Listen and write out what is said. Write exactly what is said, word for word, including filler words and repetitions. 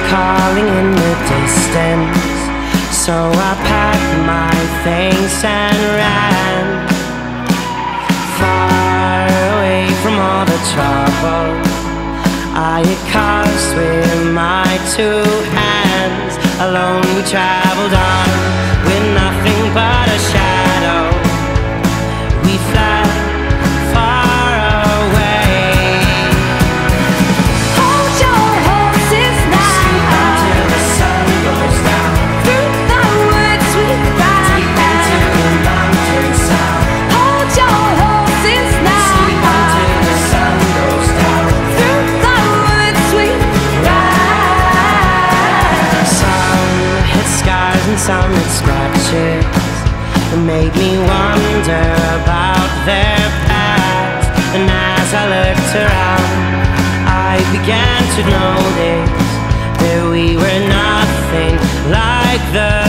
calling in the distance. So I packed my things and ran far away from all the trouble I had caused with my two hands. Alone we traveled on with nothing but a shadow. We fled far away. Hold your horses now. Sleep until the sun goes down. Through the woods we ride. Deep into the mountain sound. Hold your horses now. Sleep until the sun goes down. Through the woods we ride. Some hit scars and some hit scratches. It made me wonder about their past. And as I looked around, I began to notice that we were nothing like the